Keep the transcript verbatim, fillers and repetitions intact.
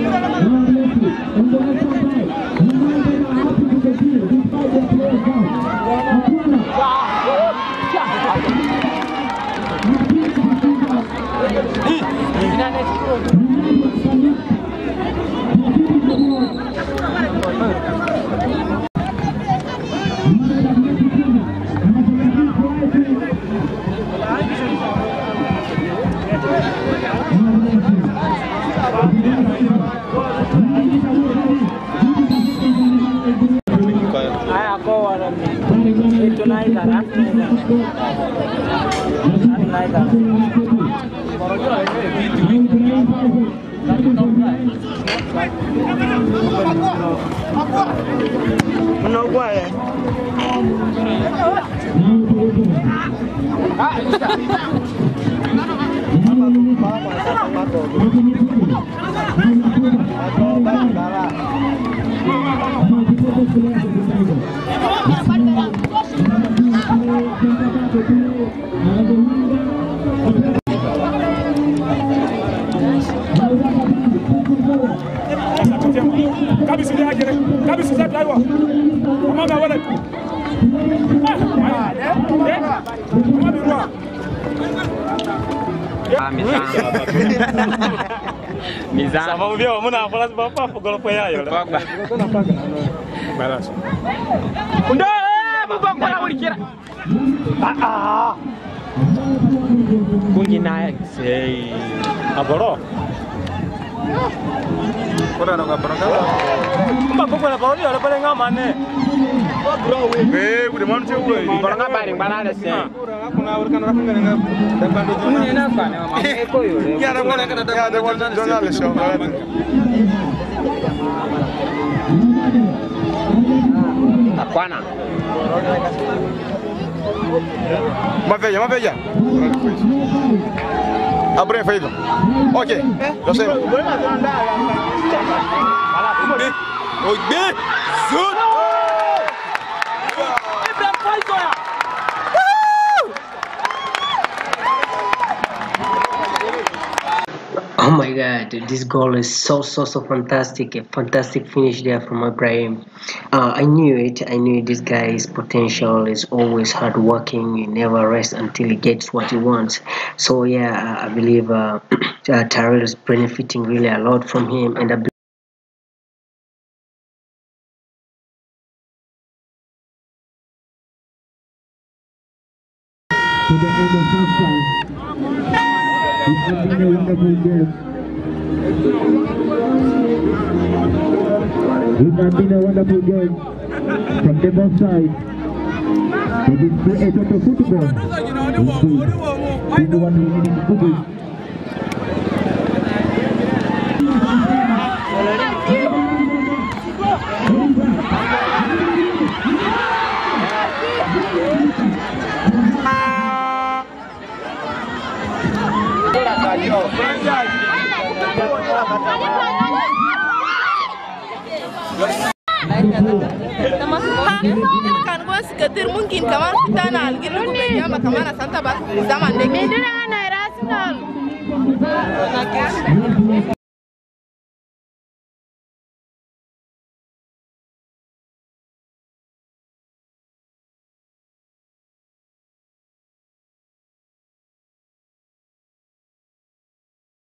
No way. Kabi sudah aja, kabi sudah tahu. Mama nggak boleh. Ah, ya, mama di luar. Mizan. Sama dia, mana pelas bapak, pukul apa ya? Balas. Udah, bukan pernah berkira. Ah, kunci naik, say, Aboro. Kora no kaparo ka. Mbak kok na pawli ala pale ngamane. Eh, udah mana sih gue? Orang apa yang mana ada sih? Aku ngawur kan orang enggak enggak dan bantu zona. Ini apa nih mama? Eko yo. Ya ada mana kan ada ada zona le show. Aquana. Uma veia, uma veia. Abre a feita. Ok, já sei. Oye, Zut! Oh my god, this goal is so so so fantastic. A fantastic finish there from Ibrahim. uh, I knew it. I knew this guy's potential is always hardworking. He never rests until he gets what he wants. So yeah, I believe uh, uh, Tyrell is benefiting really a lot from him, and I believe to the end of first time. It has been a wonderful game. It has been a wonderful game from the both sides. It is created the football. It's one remaining football. kan gua seketir mungkin kawan kita nal gitu punya maka mana santa bas zaman dek. Medera na rasional.